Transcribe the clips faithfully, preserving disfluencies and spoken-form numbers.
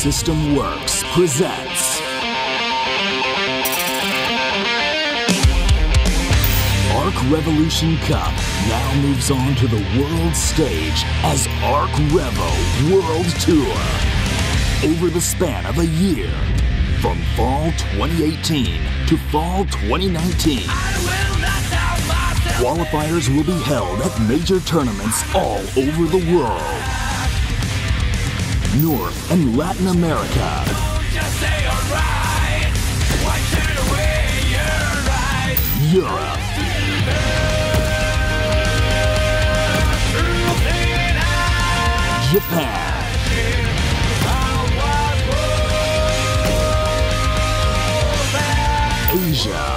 System Works presents Arc Revolution Cup now moves on to the world stage as Arc Revo World Tour. Over the span of a year, from fall twenty eighteen to fall twenty nineteen, qualifiers will be held at major tournaments all over the world. North and Latin America, Europe, Japan, Asia.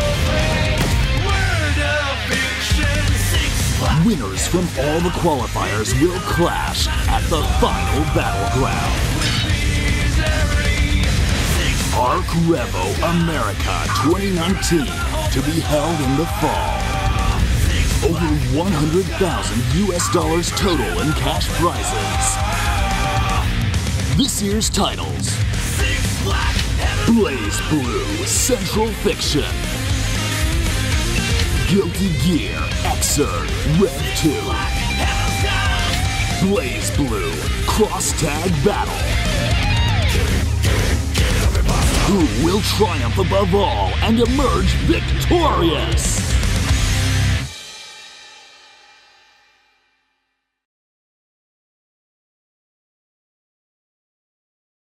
Winners from all the qualifiers will clash at the final battleground. Arc Revo America twenty nineteen to be held in the fall. Over one hundred thousand U S dollars total in cash prizes. This year's titles: BlazBlue Central Fiction, Guilty Gear Xrd Rev two, BlazBlue Cross Tag Battle. Who will triumph above all and emerge victorious?